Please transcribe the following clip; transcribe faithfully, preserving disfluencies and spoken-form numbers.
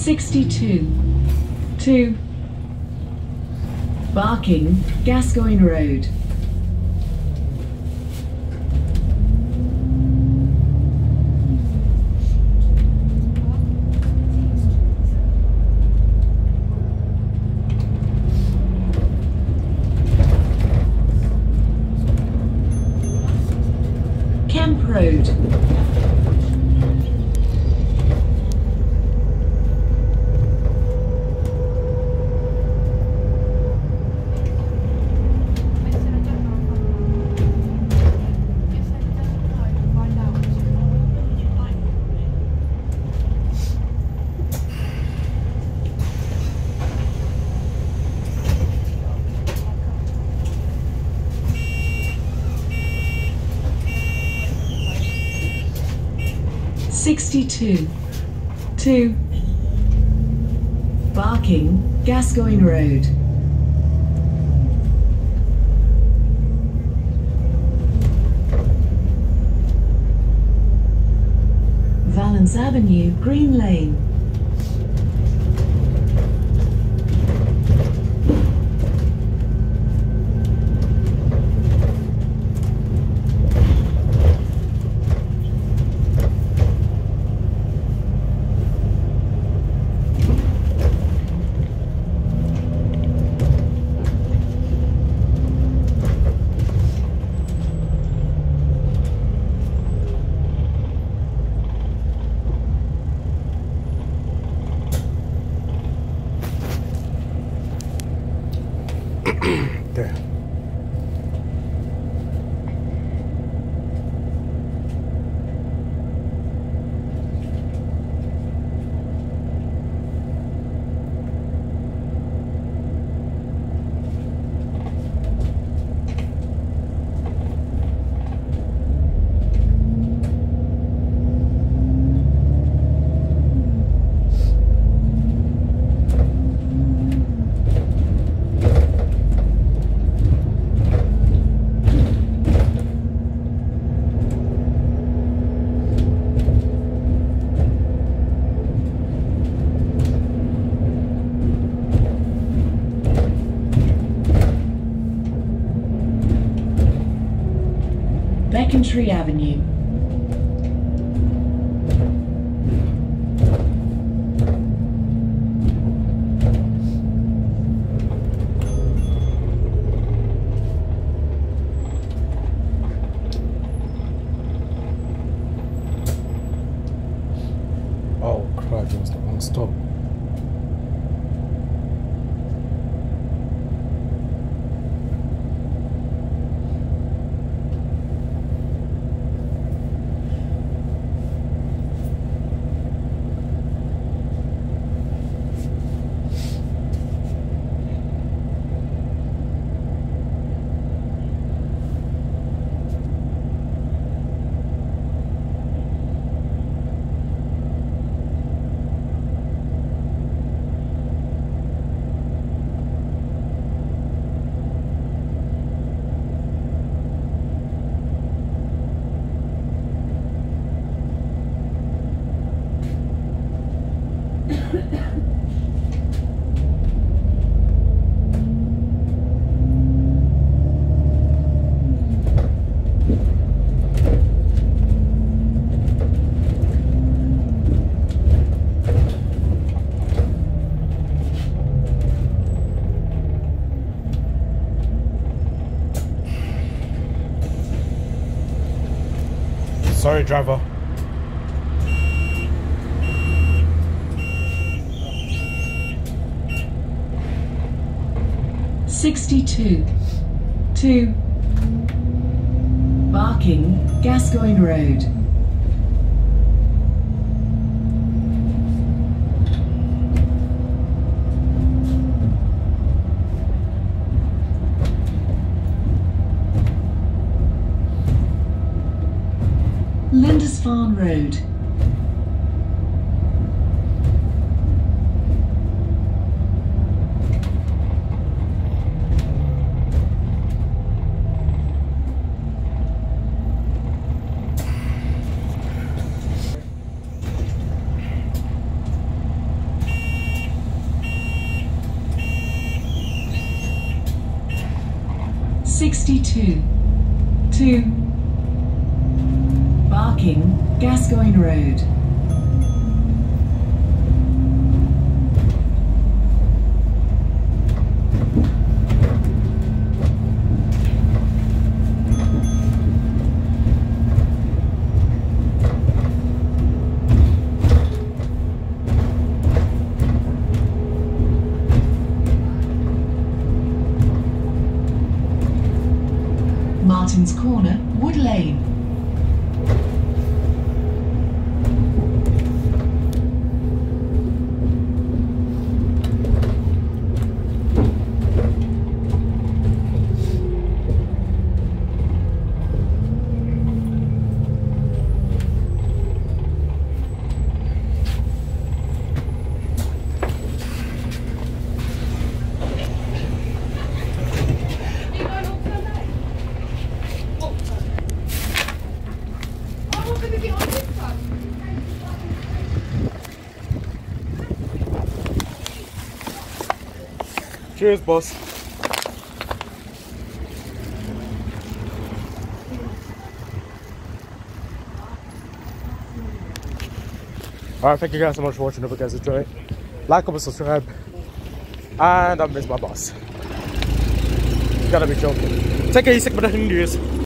sixty-two. two. Barking, Gascoigne Road. Kemp Road. sixty-two. two. Barking, Gascoigne Road. Valence Avenue, Green Lane. There. Becontree Avenue. Oh crap, it was the wrong stop. Sorry, driver. sixty-two. two. Barking, Gascoigne Road. Lindisfarne Road. sixty-two. two. Barking, Gascoigne Road. Martin's Corner, Wood Lane. Cheers, boss. Alright, thank you guys so much for watching. Hope you guys enjoy it. Like, comment, subscribe. And I miss my boss. You gotta be joking. Take it easy, but I can do this.